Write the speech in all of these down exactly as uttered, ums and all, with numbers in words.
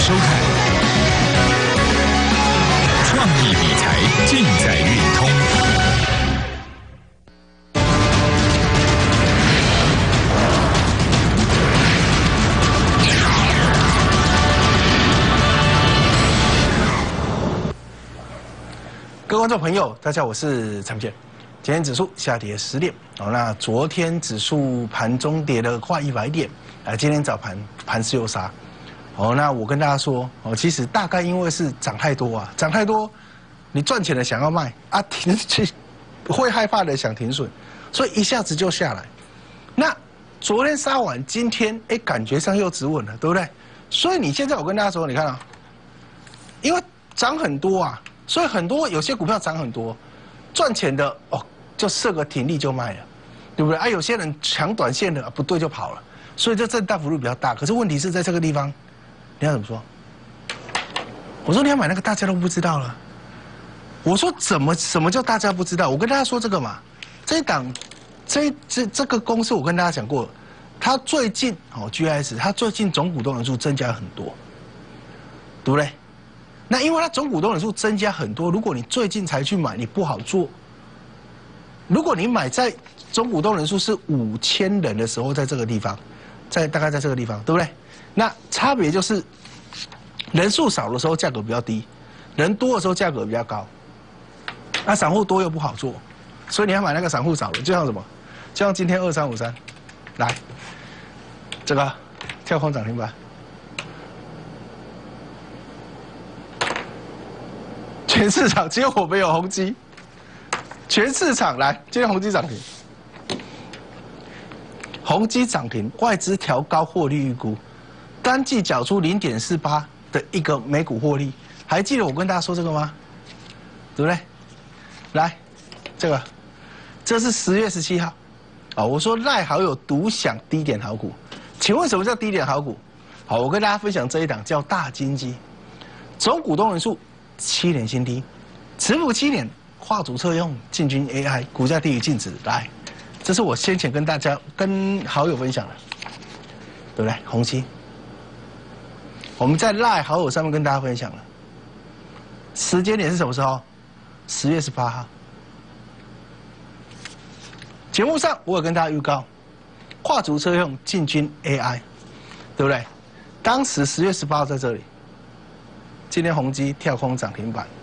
收看，创意理财尽在运通。 各位观众朋友，大家好，我是陈建。今天指数下跌十点，哦，那昨天指数盘中跌了快一百点，啊，今天早盘盘势又杀，哦，那我跟大家说，哦，其实大概因为是涨太多啊，涨太多，你赚钱的想要卖啊，停去会害怕的想停损，所以一下子就下来。那昨天杀完，今天哎，感觉上又止稳了，对不对？所以你现在我跟大家说，你看啊，因为涨很多啊，所以很多有些股票涨很多，赚钱的哦。就设个停利就卖了，对不对？啊，有些人抢短线的、啊、不对就跑了，所以这震荡幅度比较大。可是问题是在这个地方，你要怎么说？我说你要买那个大家都不知道了。我说怎么什么叫大家不知道？我跟大家说这个嘛，这一档，这这这个公司我跟大家讲过，它最近哦 G I S 它最近总股东人数增加很多，对不对？那因为它总股东人数增加很多，如果你最近才去买，你不好做。如果你买在总股东人数是五千人的时候，在这个地方，在大概在这个地方，对不对？那差别就是人数少的时候价格比较低，人多的时候价格比较高。那散户多又不好做，所以你要买那个散户少的，就像什么？就像今天二三五三，来，这个跳空涨停板，全市场只有我们有宏基。全市场来，今天宏基涨停，宏基涨停，外资调高获利预估，单季缴出零点四八的一个每股获利，还记得我跟大家说这个吗？对不对？来，这个，这是十月十七号，啊，我说赖好友独享低点好股，请问什么叫低点好股？好，我跟大家分享这一档叫大金鸡，总股东人数七年新低，持股七年。跨组测用进军 A I， 股价低于净值，来，这是我先前跟大家跟好友分享的，对不对？宏基，我们在 LINE 好友上面跟大家分享了，时间点是什么时候？十月十八号。节目上我有跟大家预告，跨组测用进军 A I， 对不对？当时十月十八号在这里，今天宏基跳空涨停板。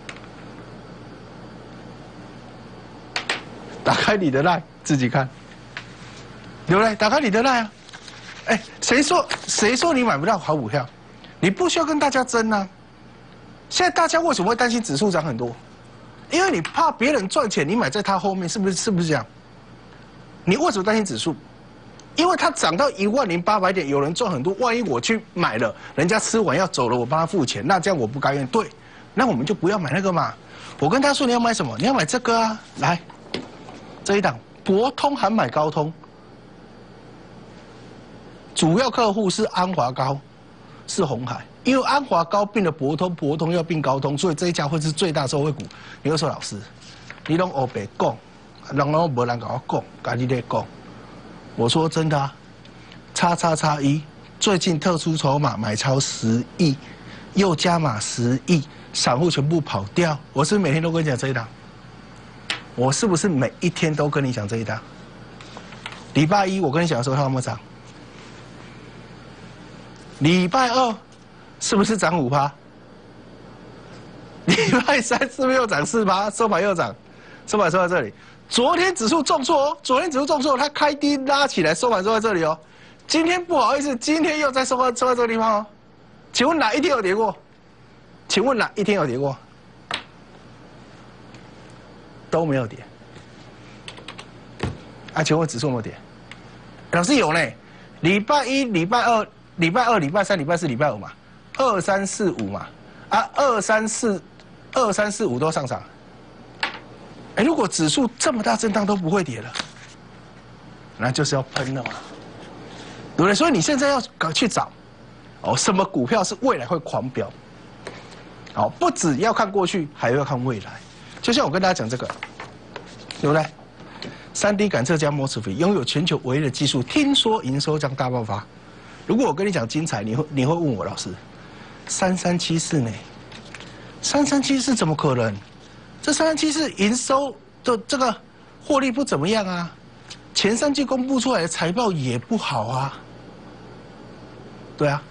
打开你的 LINE 自己看，对不对？打开你的 LINE 啊，哎，谁说谁说你买不到好股票？你不需要跟大家争啊。现在大家为什么会担心指数涨很多？因为你怕别人赚钱，你买在他后面，是不是？是不是这样？你为什么担心指数？因为它涨到一万零八百点，有人赚很多，万一我去买了，人家吃完要走了，我帮他付钱，那这样我不甘愿。对，那我们就不要买那个嘛。我跟他说你要买什么？你要买这个啊，来。这一档博通还买高通，主要客户是安华高，是鸿海，因为安华高并了博通，博通要并高通，所以这一家会是最大受惠股。你会说老师，你拢黑白讲，人拢无人跟我讲，家己在讲。我说真的啊，叉叉叉一最近特殊筹码买超十亿，又加码十亿，散户全部跑掉。我是不是每天都跟你讲这一档？我是不是每一天都跟你讲这一档？礼拜一我跟你讲的时候它有没有涨？礼拜二是不是涨五趴？礼拜三是不是又涨四趴？收盘又涨，收盘收在这里。昨天指数重挫哦，昨天指数重挫，它开低拉起来，收盘收在这里哦。今天不好意思，今天又在收在收在这个地方哦。请问哪一天有跌过？请问哪一天有跌过？都没有跌，啊？请问指数有没有跌？老师有呢，礼拜一、礼拜二、礼拜二、礼拜三、礼拜四、礼拜五嘛，二三四五嘛，啊，二三四、二三四五都上涨。哎，如果指数这么大震荡都不会跌了，那就是要喷了嘛，对不对？所以你现在要赶去找，哦，什么股票是未来会狂飙？好，不只要看过去，还要看未来。就像我跟大家讲这个，对不对？三 D 感测加 M O S F E T 拥有全球唯一的技术，听说营收将大爆发。如果我跟你讲精彩，你会你会问我老师， 三三七四呢？三三七四怎么可能？这三三七四营收的这个获利不怎么样啊，前三季公布出来的财报也不好啊。对啊，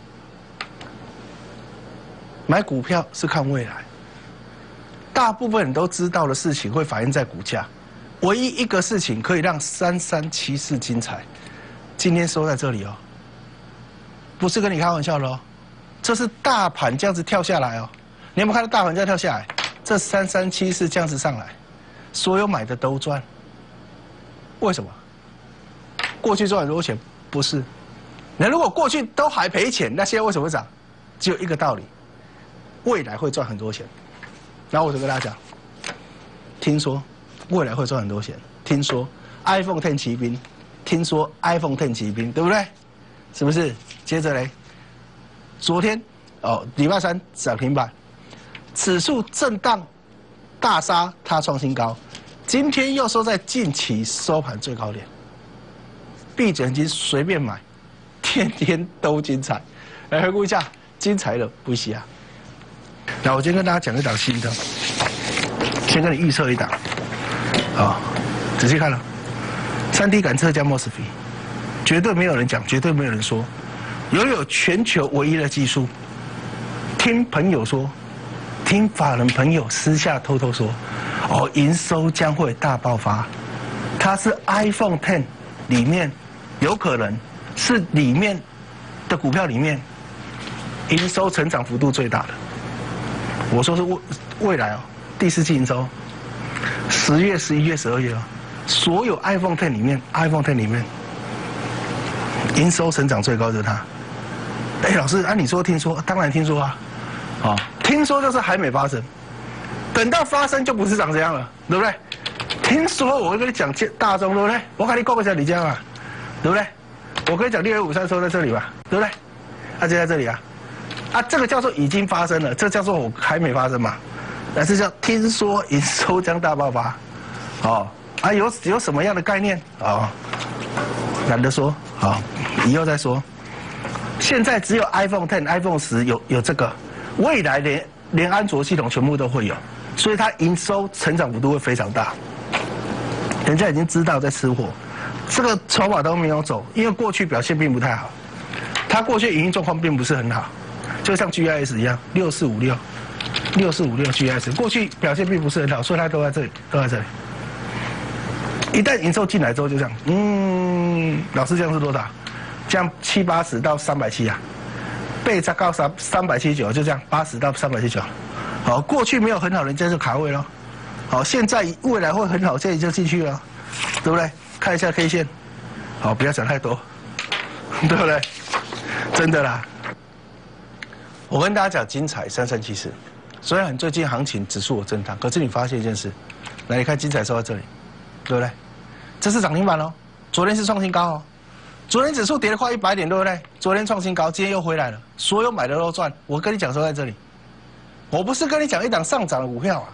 买股票是看未来，大部分人都知道的事情会反映在股价，唯一一个事情可以让三三七四精彩，今天收在这里哦，不是跟你开玩笑的哦，这是大盘这样子跳下来哦，你有没有看到大盘这样跳下来？这三三七四这样子上来，所有买的都赚，为什么？过去赚很多钱不是？那如果过去都还赔钱，那现在为什么会涨？只有一个道理，未来会赚很多钱。然后我就跟大家讲，听说未来会赚很多钱，听说 iPhone X 骑兵，听说 iPhone X 骑兵，对不对？是不是？接着嘞，昨天哦，礼拜三涨停板，指数震荡大杀，它创新高，今天又收在近期收盘最高点，闭着眼睛随便买。天天都精彩，来回顾一下，精彩的不稀啊。那我今天跟大家讲一档新的，先跟你预测一档，啊、哦，仔细看了，三 D 感测加 M O S F E T， 绝对没有人讲，绝对没有人说，拥有全球唯一的技术。听朋友说，听法人朋友私下偷偷说，哦，营收将会大爆发，它是 iPhone X 里面有可能。是里面的股票里面，营收成长幅度最大的。我说是未未来哦，第四季营收，十月、十一月、十二月哦，所有 iPhone X 里面 ，iPhone X 里面，营收成长最高就是它。哎，老师，按、啊、你说听说，当然听说啊，啊、哦，听说就是还没发生，等到发生就不是长这样了，对不对？听说我会跟你讲大众，对不对？我跟你讲一下你这样啊，对不对？我跟你讲，六月五三收在这里吧，对不对？啊，就在这里啊，啊，这个叫做已经发生了，这叫做我还没发生嘛，那这叫听说营收将大爆发，哦，啊，有有什么样的概念哦？懒得说，好、哦，以后再说。现在只有 iPhone X、iPhone 十有有这个，未来连连安卓系统全部都会有，所以它营收成长幅度会非常大。人家已经知道在吃货。这个筹码都没有走，因为过去表现并不太好，它过去营运状况并不是很好，就像 G I S 一样，六四五六，六四五六 G I S 过去表现并不是很好，所以它都在这里，都在这里。一旦营收进来之后，就这样，嗯，老师这样是多少？这样七八十到三百七啊，被再高三三百七十九，就这样八十到三百七十九。好，过去没有很好，人家就卡位了。好，现在未来会很好，现在就进去了，对不对？看一下 K 线，好，不要讲太多，对不对？真的啦，我跟大家讲精彩三三七四，虽然最近行情指数有震荡，可是你发现一件事，来你看精彩收在这里，对不对？这是涨停板哦，昨天是创新高哦，昨天指数跌了快一百点，对不对？昨天创新高，今天又回来了，所有买的都赚。我跟你讲收在这里，我不是跟你讲一档上涨的股票啊。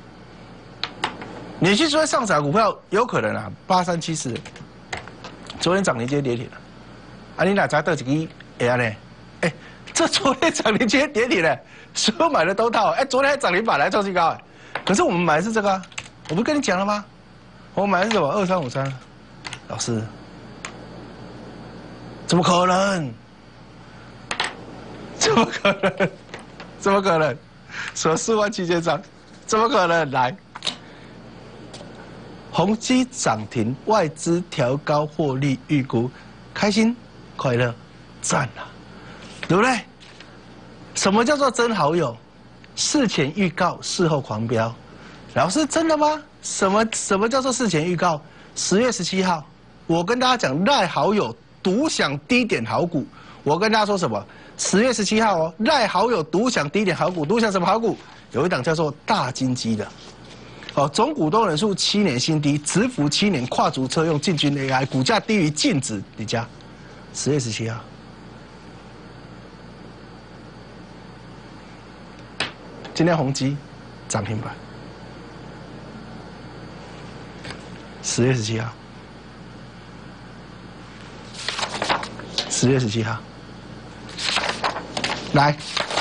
你去追上涨股票有可能啊，八三七四，昨天涨停，今天跌停了，啊，你哪知道几个哎呀呢？哎，这昨天涨停，今天跌停了，所有买的都套，哎，昨天还涨停板来创新高，哎，可是我们买的是这个啊，我不是跟你讲了吗？我买的是什么？二三五三，老师，怎么可能？怎么可能？怎么可能？说四万七千张，怎么可能？来。宏基涨停，外资调高获利预估，开心快乐，赞啊，对不对？什么叫做真好友？事前预告，事后狂飙。老师，真的吗？什么什么叫做事前预告？十月十七号，我跟大家讲赖好友独享低点好股。我跟大家说什么？十月十七号哦，赖好友独享低点好股，独享什么好股？有一档叫做大金鸡的。哦，总股东人数七年新低，持股七年，跨足车用，进军 A I， 股价低于净值，你家十月十七号，今天宏基涨停板，十月十七号，十月十七号，来，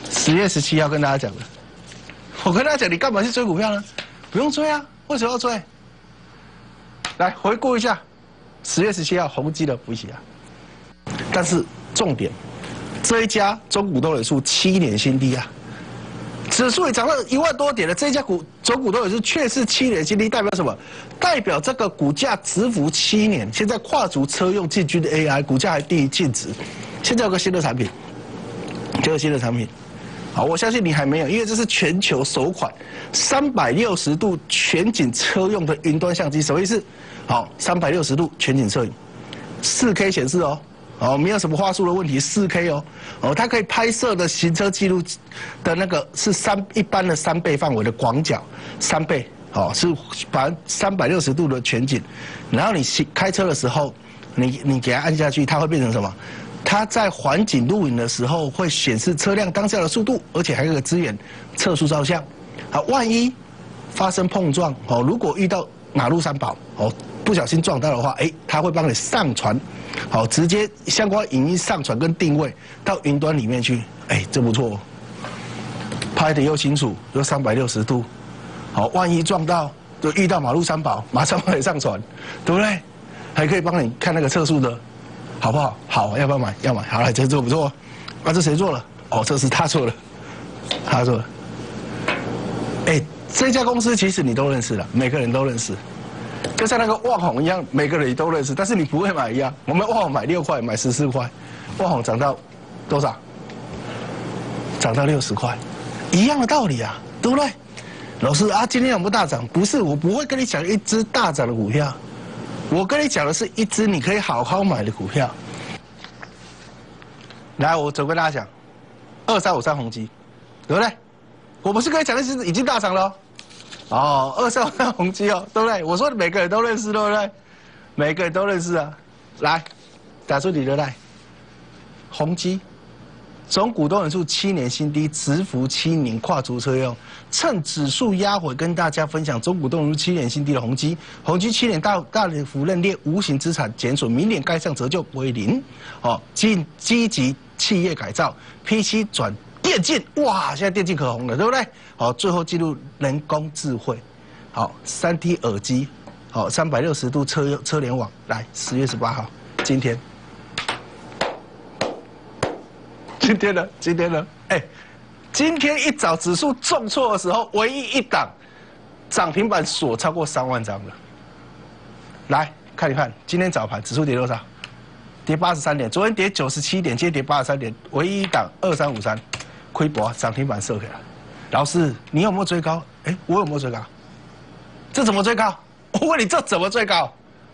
十月十七号跟大家讲的，我跟大家讲，你干嘛去追股票呢？不用追啊，为什么要追？来回顾一下，十月十七号宏基的补息啊，但是重点，这一家中股东指数七年新低啊，指数也涨了一万多点了，这一家股中股东指数却是七年新低，代表什么？代表这个股价蛰伏七年，现在跨足车用进军的 A I， 股价还低于净值，现在有个新的产品，这个新的产品。好，我相信你还没有，因为这是全球首款三百六十度全景车用的云端相机，什么意思？好，三百六十度全景摄影，四 K 显示哦，哦，没有什么画素的问题，四 K 哦，哦，它可以拍摄的行车记录的那个是三一般的三倍范围的广角，三倍，哦，是把三百六十度的全景，然后你开车的时候，你你给它按下去，它会变成什么？它在环景录影的时候会显示车辆当下的速度，而且还有个支援测速照相。好，万一发生碰撞哦，如果遇到马路三宝哦，不小心撞到的话，哎，它会帮你上传，好，直接相关影音上传跟定位到云端里面去，哎，这不错，拍的又清楚又三百六十度，好，万一撞到就遇到马路三宝，马上帮你上传，对不对？还可以帮你看那个测速的。好不好？好，要不要买？要买。好了，这做不错。啊，这谁做了？哦，这是他做的，他做的。哎，这家公司其实你都认识了，每个人都认识，就像那个旺宏一样，每个人也都认识，但是你不会买一样。我们旺宏买六块，买十四块，旺宏涨到多少？涨到六十块，一样的道理啊，对不对？老师啊，今天有没有大涨？不是，我不会跟你讲一只大涨的股票。我跟你讲的是一只你可以好好买的股票。来，我走跟大家讲，二三五三宏基，对不对？我不是跟你讲的是已经大涨了哦，哦，二三五三宏基哦，对不对？我说每个人都认识，对不对？每个人都认识啊。来，打出你的来，宏基。总股东人数七年新低，蛰伏七年，跨足车用，趁指数压回，跟大家分享总股东人数七年新低的宏基。宏基七年大大幅认列无形资产减损，明年该项折旧为零。哦，积积极企业改造 ，P C 转电竞，哇，现在电竞可红了，对不对？好，最后进入人工智慧，好，三 D 耳机，好，三百六十度车车联网，来，十月十八号，今天。今天呢？今天呢？哎，今天一早指数重挫的时候，唯一一档涨停板锁超过三万张了。来看一看，今天早盘指数跌多少？跌八十三点，昨天跌九十七点，今天跌八十三点，唯一一档二三五三，亏博涨停板射给了。老师，你有没有追高？哎，我有没有追高？这怎么追高？我问你，这怎么追高？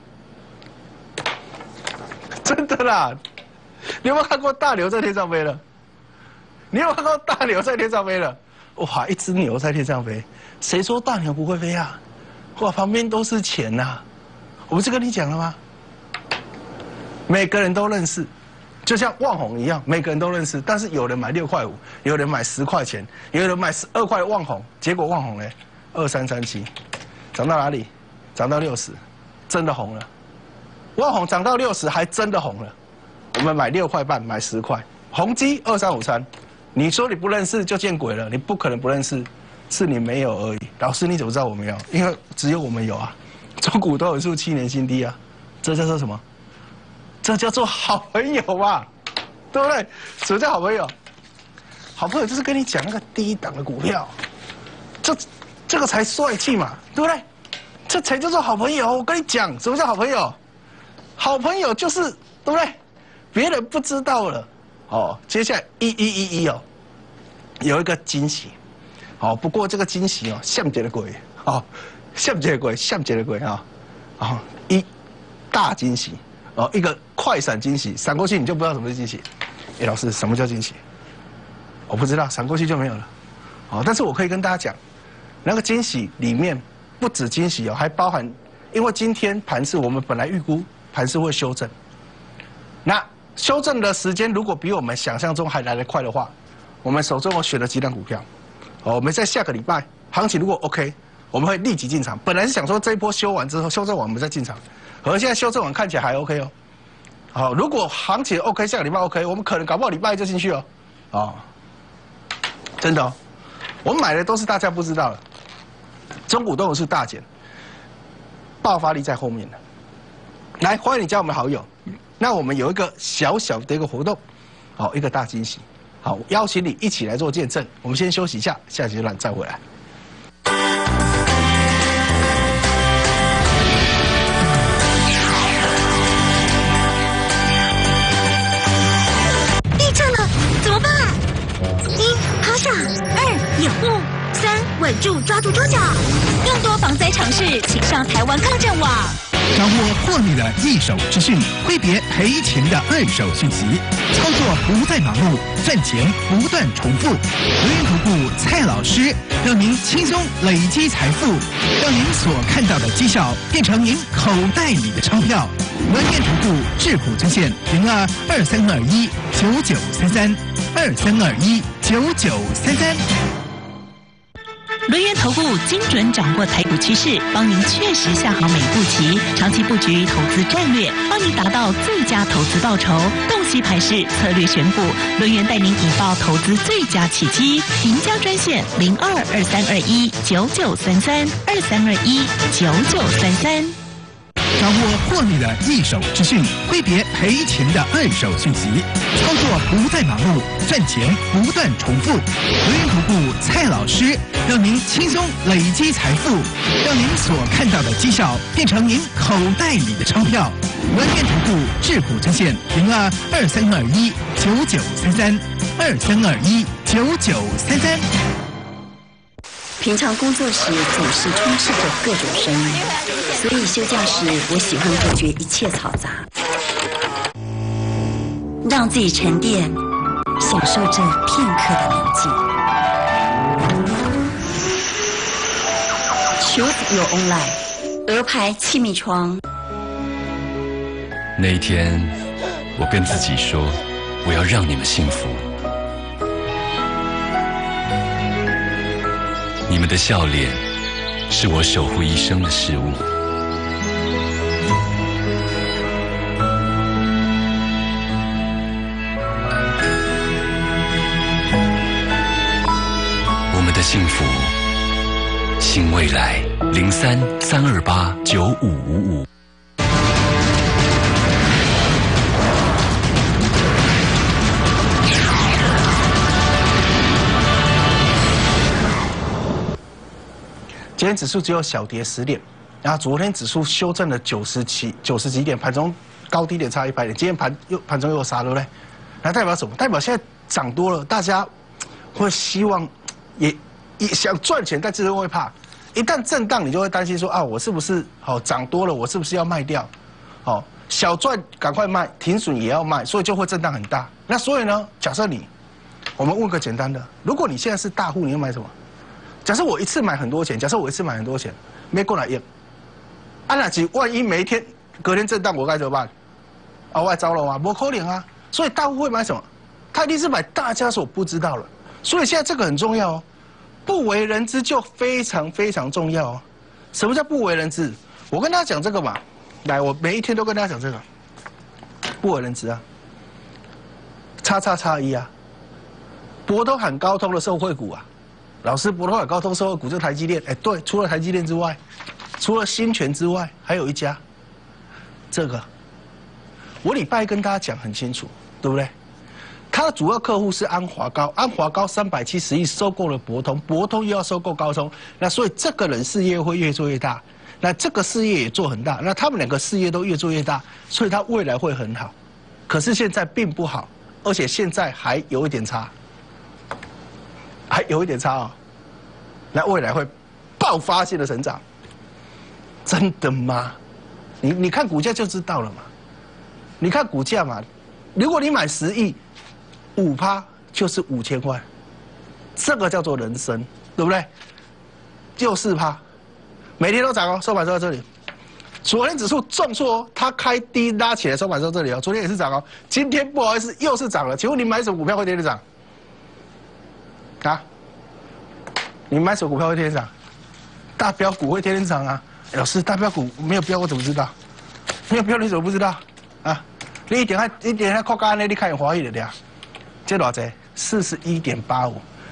真的啦！你有没有看过大牛在天上飞了？你有没有看过大牛在天上飞了？哇，一只牛在天上飞，谁说大牛不会飞啊？哇，旁边都是钱呐、啊！我不是跟你讲了吗？每个人都认识，就像旺宏一样，每个人都认识。但是有人买六块五，有人买十块钱，有人买十二块的旺宏，结果旺宏呢，二三三七，涨到哪里？涨到六十，真的红了。旺宏涨到六十，还真的红了。我们买六块半，买十块。宏基二三五三，你说你不认识就见鬼了，你不可能不认识，是你没有而已。老师你怎么知道我没有？因为只有我们有啊。中股都有数七年新低啊，这叫做什么？这叫做好朋友嘛，对不对？什么叫好朋友？好朋友就是跟你讲那个低档的股票，这这个才帅气嘛，对不对？这才叫做好朋友。我跟你讲，什么叫好朋友？好朋友就是对不对？别人不知道了，哦，接下来一一一一哦，有一个惊喜，哦，不过这个惊喜哦，像节的鬼，哦，像节的鬼，像节的鬼啊，啊，一大惊喜，哦，一个快闪惊喜，闪过去你就不知道什么是惊喜。哎，老师，什么叫惊喜？我不知道，闪过去就没有了，哦，但是我可以跟大家讲，那个惊喜里面不止惊喜哦，还包含，因为今天盘市我们本来预估盘市会修正，那。修正的时间如果比我们想象中还来得快的话，我们手中我选了几档股票，哦，我们在下个礼拜行情如果 OK， 我们会立即进场。本来是想说这一波修完之后，修正完我们再进场，而现在修正完看起来还 OK 哦。好，如果行情 OK， 下个礼拜 OK， 我们可能搞不好礼拜一就进去哦。哦， 真的哦，我们买的都是大家不知道的，中股东是大减，爆发力在后面的。来，欢迎你加我们好友。那我们有一个小小的一个活动，好，一个大惊喜。好，邀请你一起来做见证。我们先休息一下，下阶段再回来。 地震了，怎么办？一趴下，二掩护，三稳住抓住桌角。更多防灾常识，请上台湾抗震网。 掌握获利的一手资讯，挥别赔钱的二手讯息，操作不再忙碌，赚钱不断重复。轮源投顾蔡老师让您轻松累积财富，让您所看到的绩效变成您口袋里的钞票。轮源投顾智普专线零二二三二一九九三三二三二一九九三三。 轮源投顾精准掌握台股趋势，帮您确实下好每步棋，长期布局投资战略，帮您达到最佳投资报酬。洞悉盘势，策略选股，轮源带您引爆投资最佳契机。赢家专线零二二三二一九九三三二三二一九九三三。 掌握获利的一手资讯，挥别赔钱的二手讯息，操作不再忙碌，赚钱不断重复。轮源投顾蔡老师让您轻松累积财富，让您所看到的绩效变成您口袋里的钞票。轮源投顾智普专线零二二三二一九九三三二三二一九九三三。 平常工作时总是充斥着各种声音，所以休假时我喜欢隔绝一切嘈杂，让自己沉淀，享受这片刻的宁静。Choose your own life， 鹅牌气密窗。 那一天，我跟自己说，我要让你们幸福。你们的笑脸，是我守护一生的事物。我们的幸福，新未来零三三二八九五五五。 今天指数只有小跌十点，然后昨天指数修正了九十七九十几点，盘中高低点差一百点，今天盘又盘中又杀，对不对？那代表什么？代表现在涨多了，大家会希望也也想赚钱，但是会怕，一旦震荡，你就会担心说啊，我是不是好涨多了，我是不是要卖掉？好，小赚赶快卖，停损也要卖，所以就会震荡很大。那所以呢，假设你，我们问个简单的，如果你现在是大户，你要买什么？假设我一次买很多钱，假设我一次买很多钱，没过来用，啊那几万一每一天隔天震荡，我该怎么办？啊，我糟了吗？不可能啊！所以大户会买什么？他一定是买大家所不知道的。所以现在这个很重要哦，不为人知就非常非常重要哦。什么叫不为人知？我跟大家讲这个嘛，来，我每一天都跟大家讲这个，不为人知啊，叉叉叉一啊，博通喊高通的受惠股啊。老师，博通海高通社会股就台积电，哎，对，除了台积电之外，除了新泉之外，还有一家，这个，我礼拜一跟大家讲很清楚，对不对？它的主要客户是安华高，安华高三百七十亿收购了博通，博通又要收购高通，那所以这个人事业会越做越大，那这个事业也做很大，那他们两个事业都越做越大，所以它未来会很好。可是现在并不好，而且现在还有一点差。还有一点差哦，那未来会爆发性的成长，真的吗？你你看股价就知道了嘛。你看股价嘛，如果你买十亿，五趴就是五千万，这个叫做人生，对不对？就四趴，每天都涨哦，收盘收到这里。昨天指数重挫哦，它开低拉起来，收盘收这里哦，昨天也是涨哦，今天不好意思又是涨了。请问你买什么股票会天天涨？啊，你买什么股票会天天涨？大标股会天天涨啊！老师，大标股没有标，我怎么知道？没有标你怎么不知道？啊，你一点还一点还靠干呢？你看有华裔的呀？这多少？四十一点八五，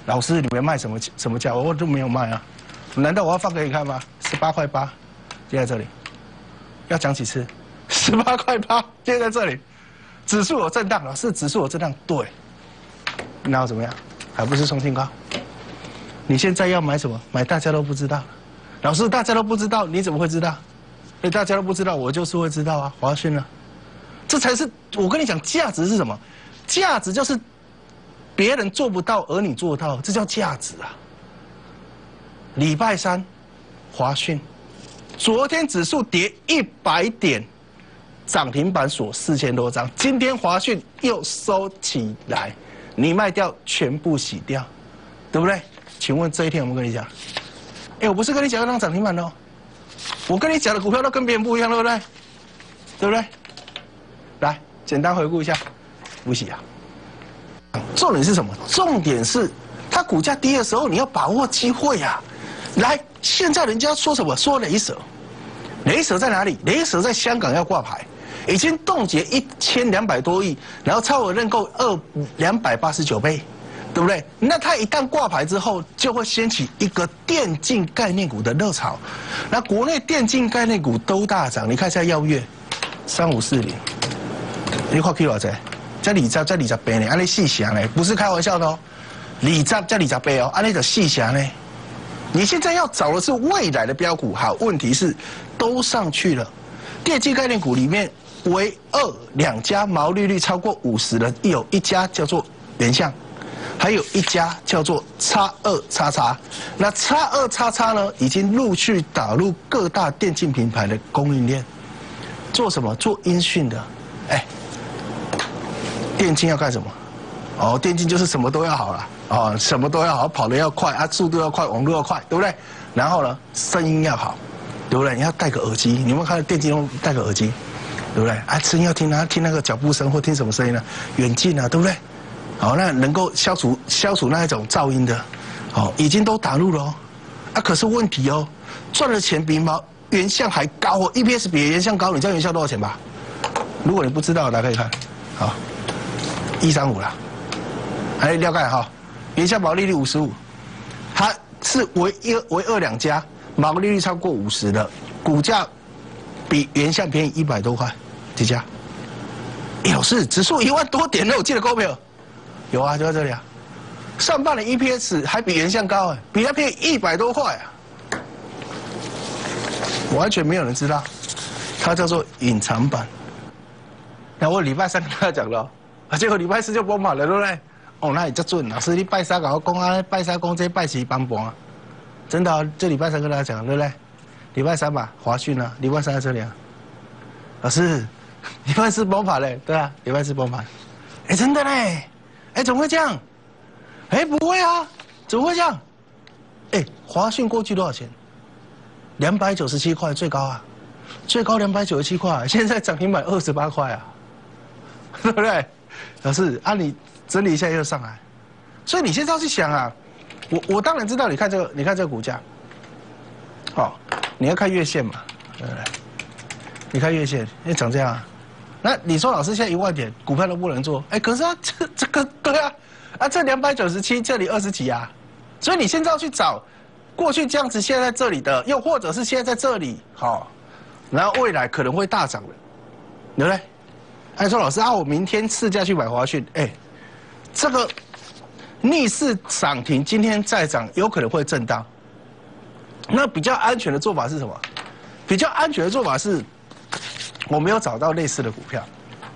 老师，你们卖什么什么价？我都没有卖啊，难道我要放给你看吗？十八块八，就在这里，要讲几次？十八块八，就在这里，指数有震荡，老师，指数有震荡，对，那又怎么样？还不是创新高？你现在要买什么？买大家都不知道，老师，大家都不知道，你怎么会知道？哎，大家都不知道，我就是会知道啊，华讯呢？这才是我跟你讲，价值是什么？价值就是别人做不到，而你做到，这叫价值啊。礼拜三，华讯，昨天指数跌一百点，涨停板锁四千多张，今天华讯又收起来，你卖掉全部洗掉，对不对？请问这一天有没有跟你讲？哎，我不是跟你讲要让涨停板的哦，我跟你讲的股票都跟别人不一样，对不对？对不对？来，简单回顾一下，不洗啊。重点是什么？重点是它股价低的时候，你要把握机会啊。来，现在人家说什么？说雷蛇，雷蛇在哪里？雷蛇在香港要挂牌，已经冻结一千两百多亿，然后超额认购二两百八十九倍，对不对？那它一旦挂牌之后，就会掀起一个电竞概念股的热潮。那国内电竞概念股都大涨，你看一下耀月，三五四零。你看 K 多少？这二十，这二十倍呢？安尼细想呢？不是开玩笑的哦。二十，这二十倍哦，安尼就细想呢。你现在要找的是未来的标股，好，问题是都上去了。电竞概念股里面，唯二两家毛利率超过五十的，有一家叫做原相，还有一家叫做叉二叉叉。那叉二叉叉呢，已经陆续打入各大电竞品牌的供应链，做什么？做音讯的，哎。电竞要干什么？哦，电竞就是什么都要好了，哦，什么都要好，跑得要快啊，速度要快，网络要快，对不对？然后呢，声音要好，对不对？你要戴个耳机，你有没有看到电竞用戴个耳机，对不对？啊，声音要听啊，听那个脚步声或听什么声音呢？远近啊，对不对？好，那能够消除消除那一种噪音的，哦，已经都打入了哦。啊，可是问题哦，赚的钱比毛原相还高哦 ，E P S 比原相高，你知道原相多少钱吧？如果你不知道，大家可以看，好。一三五啦，还了解哈？原相毛利率五十五，它是唯一唯二两家毛利率超过五十的，股价比原相便宜一百多块，几家？有是指数一万多点了，我记得够没有？有啊，就在这里啊。上半年 E P S 还比原相高哎，比它便宜一百多块啊，完全没有人知道，它叫做隐藏版。那我礼拜三跟大家讲了。啊，结果礼拜四就崩盘了，对不对？哦，那也叫准。老师，你拜三跟我讲啊，拜三讲这拜四崩盘啊，真的、啊，这礼拜三跟大家讲，对不对？礼拜三吧，华讯啊，礼拜三在这里啊。老师，礼拜四崩盘嘞，对啊，礼拜四崩盘。哎，真的嘞，哎，怎么会这样？哎，不会啊，怎么会这样？哎，华讯过去多少钱？两百九十七块最高啊，最高两百九十七块，现在涨停板二十八块啊，对不对？老师，啊，你整理一下又上来，所以你现在要去想啊，我我当然知道，你看这个，你看这个股价，好、哦，你要看月线嘛，对不对？你看月线，因为长这样啊，那你说老师现在一万点股票都不能做，哎，可是啊，这这个对啊，啊这两百九十七，这里二十几啊，所以你现在要去找过去这样子现在在这里的，又或者是现在在这里，好、哦，然后未来可能会大涨的，对不对？还说老师啊，我明天市价去买华讯，哎，这个逆势涨停，今天再涨，有可能会震荡。那比较安全的做法是什么？比较安全的做法是，我没有找到类似的股票。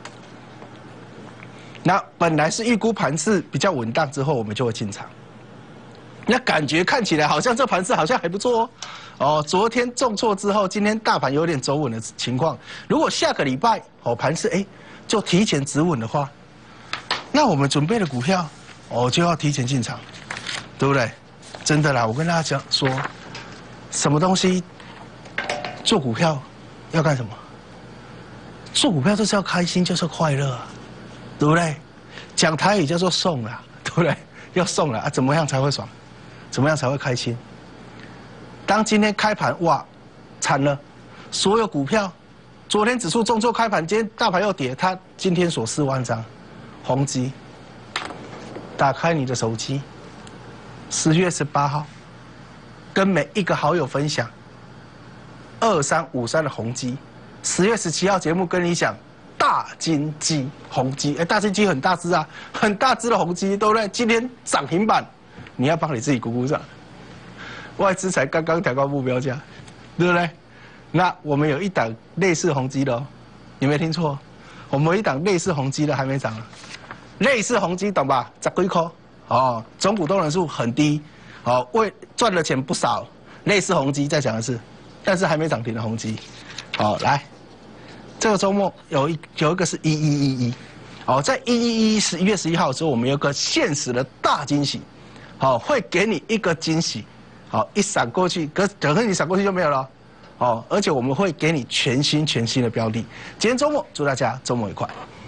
那本来是预估盘势比较稳当之后，我们就会进场。那感觉看起来好像这盘势好像还不错哦。哦，昨天重挫之后，今天大盘有点走稳的情况。如果下个礼拜哦盘势哎就提前止稳的话，那我们准备的股票哦就要提前进场，对不对？真的啦，我跟大家讲说，什么东西做股票要干什么？做股票就是要开心，就是快乐、啊，对不对？讲台语叫做送啦，对不对？要送了啊，怎么样才会爽？怎么样才会开心？当今天开盘哇，惨了，所有股票，昨天指数重挫开盘，今天大盘又跌，它今天锁四万张，宏基，打开你的手机， 十月十八号，跟每一个好友分享二三五三的宏基。十月十七号节目跟你讲大金鸡宏基，哎，大金鸡很大只啊，很大只的宏基，对不对？今天涨停板，你要帮你自己鼓鼓掌。外资才刚刚调高目标价，对不对？那我们有一档类似宏基的哦，你没听错，我们有一档类似宏基的还没涨啊。类似宏基懂吧？十几块哦，总股东人数很低，哦，为赚的钱不少。类似宏基再讲一次，但是还没涨停的宏基，好、哦、来，这个周末有一有一个是一一一一，哦，在一一一十一月十一号的时候，我们有个限时的大惊喜，好、哦，会给你一个惊喜，好、哦，一闪过去，可可是你闪过去就没有了，哦，而且我们会给你全新全新的标的。今天周末，祝大家周末愉快。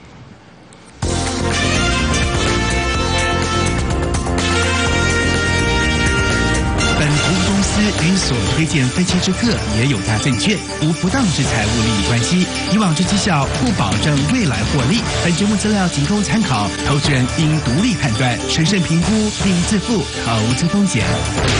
本服务公司与所推荐分期之客也有价证券无不当之财务利益关系，以往之绩效不保证未来获利。本节目资料仅供参考，投资人应独立判断、审慎评估并自负投资风险。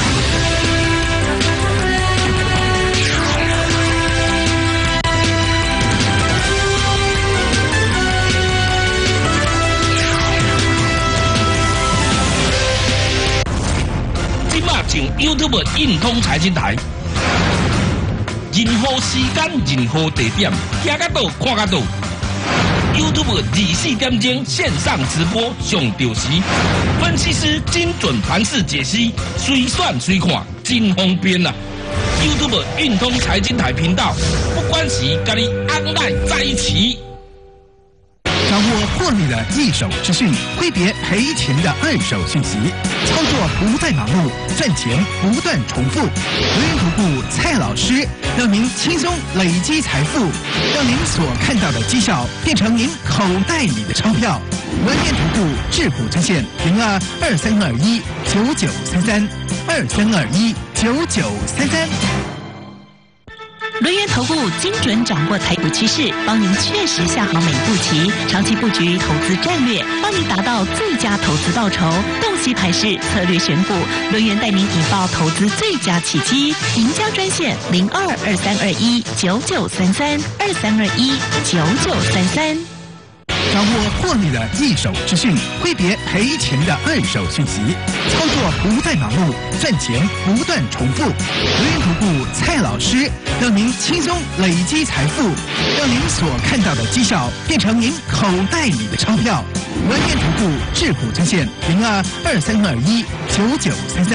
上 YouTube 运通财经台，任何时间、任何地点，听得到、看得到。YouTube 二十四点钟线上直播上到时，分析师精准盘势解析，随选随看，真方便啊 ！YouTube 运通财经台频道，不管时，跟你安赖在一起。 掌握获利的一手资讯，挥别赔钱的二手讯息，操作不再盲目，赚钱不断重复。轮源投顾蔡老师让您轻松累积财富，让您所看到的绩效变成您口袋里的钞票。轮源投顾智股专线零二二三二一九九三三二三二一九九三三。 轮源投顾精准掌握台股趋势，帮您确实下好每步棋，长期布局投资战略，帮您达到最佳投资报酬。洞悉盘势，策略选股，轮源带您引爆投资最佳契机。赢家专线零二二三二一九九三三二三二一九九三三。 掌握获利的一手资讯，挥别赔钱的二手讯息，操作不再盲目，赚钱不断重复。轮源投顾蔡老师让您轻松累积财富，让您所看到的绩效变成您口袋里的钞票。轮源投顾智股专线零二二三二一九九三三。